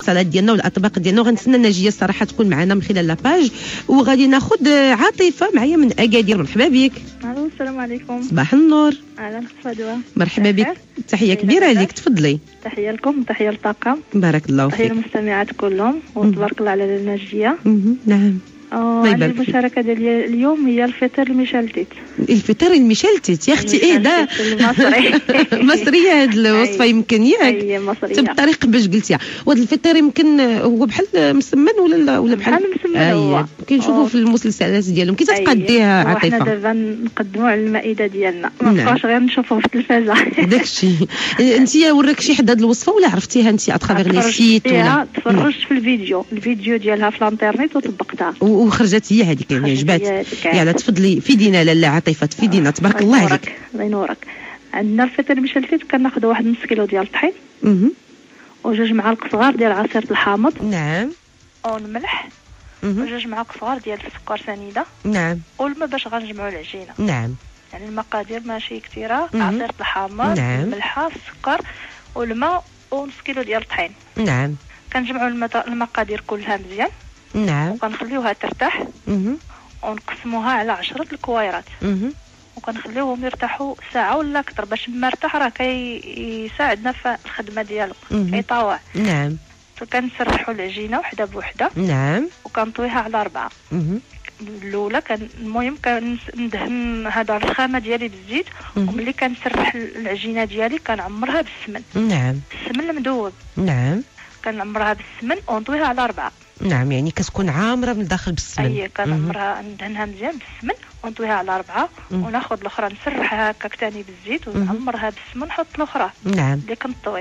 الصالات ديالنا والاطباق ديالنا، وغنتسنى ناجيه الصراحه تكون معنا من خلال لاباج. وغادي ناخذ عاطفه معايا من اكادير. مرحبا بك. الو السلام عليكم. صباح النور. اهلا فدوى. مرحبا بك، تحيه كبيره ليك، تفضلي. تحيه لكم وتحيه للطاقم. بارك الله تحيه فيك. للمستمعات كلهم وتبارك الله على الناجيه. نعم. عندي المشاركه ديالي اليوم هي الفطر المشلتت. الفطر المشلتت يا اختي، ايه ده المصري. مصريه هاد الوصفه يمكن ياك؟ هي مصريه بالطريقه باش قلتيها. وهذا الفطر يمكن هو بحال مسمن ولا بحال مسمن؟ هو كنشوفوا في المسلسلات ديالهم. كيف تقديها عاطفه؟ حنا دابا نقدموا على المائده ديالنا، ما نبقاوش غير نشوفوه في التلفازه. داكشي. انت وراك شي حد هاد الوصفه ولا عرفتيها انت اترافيغ لي سيت ولا؟ تفرجت في الفيديو ديالها في الانترنت وطبقتها وخرجت هي هذيك، يعني عجبات. يلا تفضلي فيدينا لاله عاطفه، تفيدينا تبارك الله عليك. الله ينورك. عندنا الفطر المشلتت كناخذ واحد نص كيلو ديال الطحين وجوج معالق صغار ديال عصير الحامض. نعم. والملح وجوج معالق صغار ديال السكر سنيده. نعم. والماء باش غنجمعوا العجينه. نعم. يعني المقادير ماشي كثيره. عصير الحامض، نعم. الملح، السكر والماء ونص كيلو ديال الطحين. نعم. كنجمعوا المقادير كلها مزيان. نعم. وكنخليوها ترتاح ونقسموها على 10 الكويرات. وكنخليوهم يرتاحوا ساعه ولا اكثر، باش ما ارتاح راه كيساعدنا في الخدمه ديالو، كيطاوع. نعم. فكنسرحوا العجينه وحده بوحده. نعم. وكنطويها على 4. الاولى المهم كندهن هذا الخامه ديالي بالزيت. وملي كنسرح العجينه ديالي كنعمرها بالسمن. نعم. السمن المذوب. نعم. كنعمرها بالسمن ونطويها على 4. نعم، يعني كتكون عامره من الداخل بالسمن. اي كنعمرها ندهنها مزيان بالسمن ونطويها على 4. وناخذ الاخرى نسرحها هكاك ثاني بالزيت ونعمرها بالسمن نحط الاخرى. نعم. اللي كنطوي.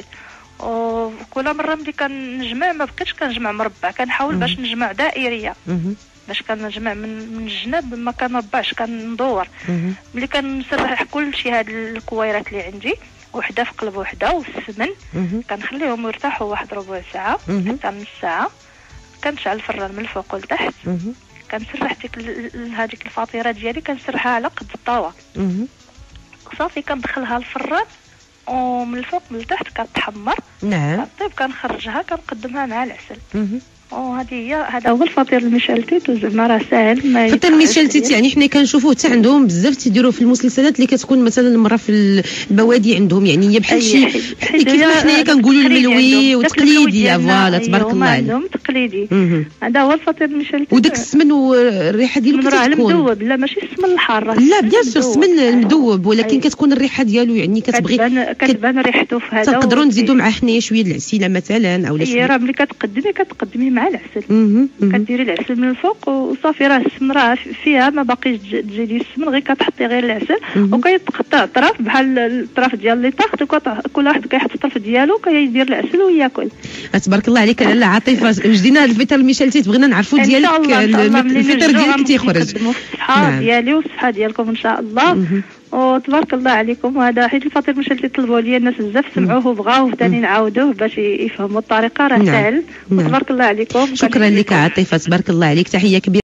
وكل مره ملي كنجمع ما بقيتش كنجمع مربع، كنحاول باش نجمع دائريه. باش كنجمع من الجناب ما كنربعش، كندور. ملي كنسرح كل شيء هاد الكويرات اللي عندي وحده في قلب وحده والسمن كنخليهم يرتاحوا واحد ربع ساعه حتى نص ساعه. كنشعل الفران من الفوق لتحت. كنسرح هذيك الفطيره ديالي كنسرحها على قد الطاوه. صافي كندخلها الفران ومن الفوق من التحت كتحمر. نعم. طيب كنخرجها كنقدمها مع العسل. هذا هو الفطير المشلتت. وزعما راه ساهل. الفطير المشلتت يعني حنا كنشوفوه حتى عندهم بزاف تيديروه في المسلسلات اللي كتكون مثلا مره في البوادي عندهم، يعني هي بحال شي كيف ما حنايا كنقولوا الملوي وتقليدي. فوالا تبارك الله عليك. عندهم تقليدي. هذا هو الفطير المشلتت. وداك السمن والريحه ديالو كتكون المذوب. لا ماشي السمن الحار، لا بيان سور السمن المذوب، ولكن كتكون الريحه ديالو يعني كتبان ريحته في هذا. تقدروا نزيدوا معاه حنايا شويه د العسيله مثلا اولا شويه. راه ملي كتقدمي مع العسل. كديري العسل من الفوق وصافي. راه السمن راه فيها ما باقيش تزيدي السمن، غير كتحطي غير العسل. وكيتقطع طرف بحال الطرف ديال لي طاخت. كل واحد كيحط الطرف ديالو كيدير العسل وياكل. تبارك الله عليك لاله عاطفه. وجدينا الفطر المشلتت بغينا نعرفوا ديالك الفطر ديالك تيخرج. الصحه ديالي والصحه ديالكم ان شاء الله. وتبارك الله عليكم. وهذا حيت الفطير المشلتت طلبوا لي الناس بزاف، سمعوه وبغاوه ثاني نعاودوه باش يفهموا الطريقه. راه سهل. وتبارك الله عليكم. شكرا لك عاطفه، تبارك الله عليك، تحيه كبيره.